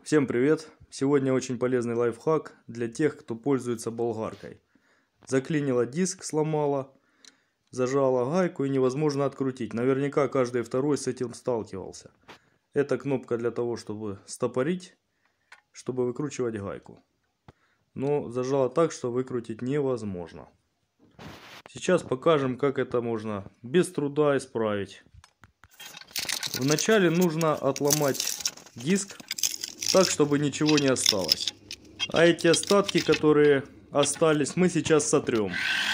Всем привет! Сегодня очень полезный лайфхак для тех, кто пользуется болгаркой. Заклинило диск, сломало, зажало гайку и невозможно открутить. Наверняка каждый второй с этим сталкивался. Это кнопка для того, чтобы стопорить, чтобы выкручивать гайку. Но зажало так, что выкрутить невозможно. Сейчас покажем, как это можно без труда исправить. Вначале нужно отломать диск так, чтобы ничего не осталось. А эти остатки, которые остались, мы сейчас сотрем.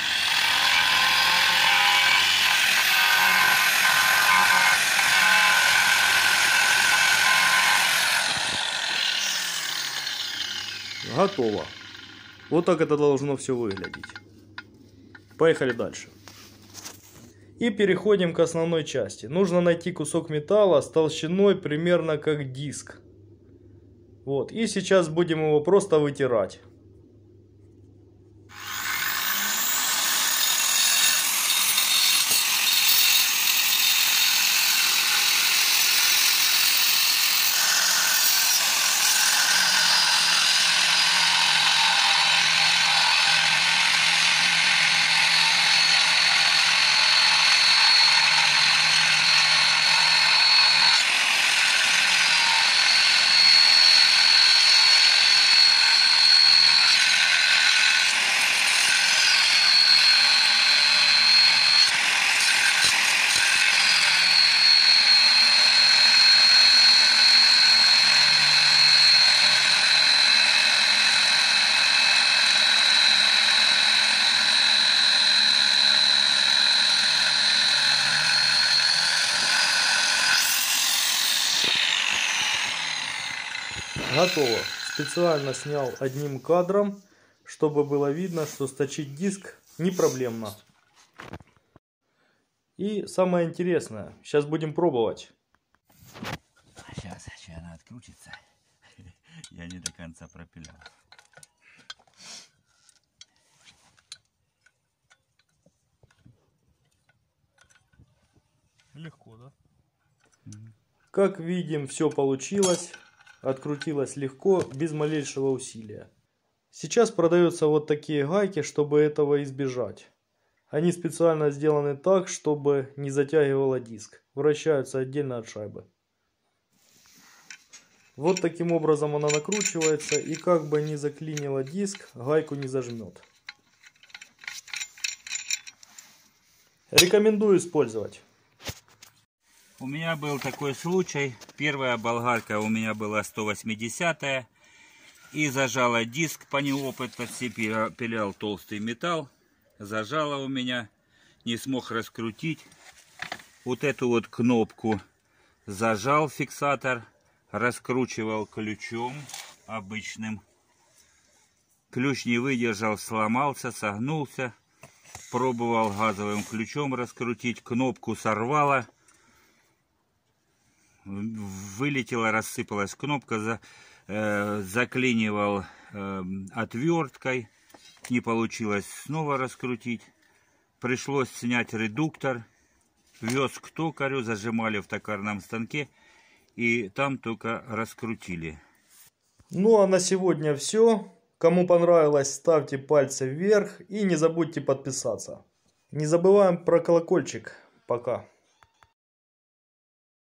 Готово. Вот так это должно все выглядеть. Поехали дальше. И переходим к основной части. Нужно найти кусок металла с толщиной примерно как диск. Вот. И сейчас будем его просто вытирать. Готово. Специально снял одним кадром, чтобы было видно, что сточить диск не проблемно. И самое интересное, сейчас будем пробовать. Сейчас она открутится. Я не до конца пропилял. Легко, да? Как видим, все получилось. Открутилось легко, без малейшего усилия. Сейчас продаются вот такие гайки, чтобы этого избежать. Они специально сделаны так, чтобы не затягивало диск. Вращаются отдельно от шайбы. Вот таким образом она накручивается, и как бы ни заклинило диск, гайку не зажмет. Рекомендую использовать. У меня был такой случай. Первая болгарка у меня была 180-я. И зажала диск по неопытности, пилял толстый металл. Зажала у меня, не смог раскрутить. Вот эту вот кнопку зажал фиксатор, раскручивал ключом обычным. Ключ не выдержал, сломался, согнулся. Пробовал газовым ключом раскрутить, кнопку сорвало. Вылетела, рассыпалась кнопка, заклинивал отверткой, не получилось снова раскрутить. Пришлось снять редуктор, вез к токарю, зажимали в токарном станке и там только раскрутили. Ну а на сегодня все. Кому понравилось, ставьте пальцы вверх и не забудьте подписаться. Не забываем про колокольчик. Пока.